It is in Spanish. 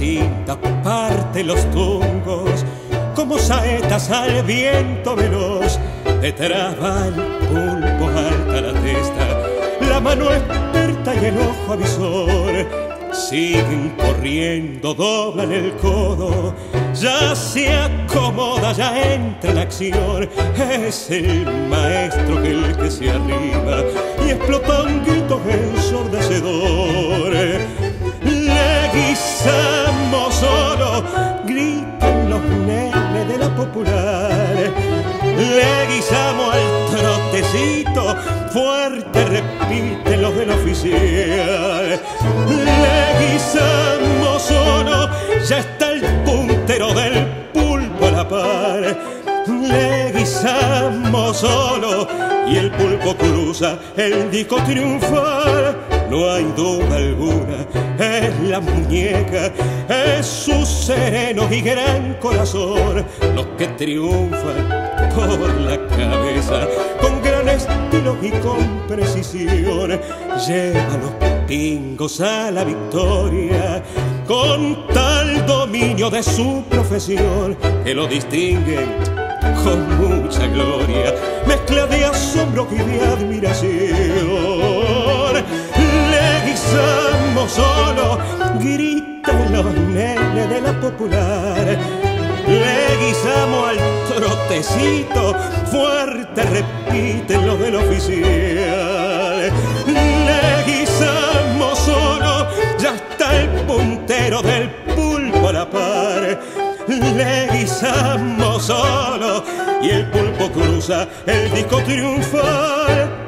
cinta parte los tungos como saetas al viento veloz. Detrás va el pulpo alta la testa, la mano experta y el ojo avisor. Siguen corriendo, doblan el codo, ya se acomoda, ya entra en acción. Es el maestro el que se arriba y explota un grito ensordecedor. Le guisamos solo, gritan los nenes de la popular. Le guisamos al trotecito, fuerte repiten los del oficial. Le guisamos solo, ya está el puntero del pulpo a la par. Le guisamos solo y el pulpo cruza el disco triunfal. No hay duda alguna, es la muñeca, es su sereno y gran corazón los que triunfan por la cabeza, con gran estilo y con precisión. Lleva los pingos a la victoria con tal dominio de su profesión que lo distinguen con mucha gloria, mezcla de asombro y de admiración. Le guisamos solo, gritan los nenes de la popular. Le guisamos al trotecito, fuerte repiten los del oficial. Le guisamos solo, ya está el puntero del pulpo a la par. Le guisamos solo y el pulpo cruza el disco triunfal.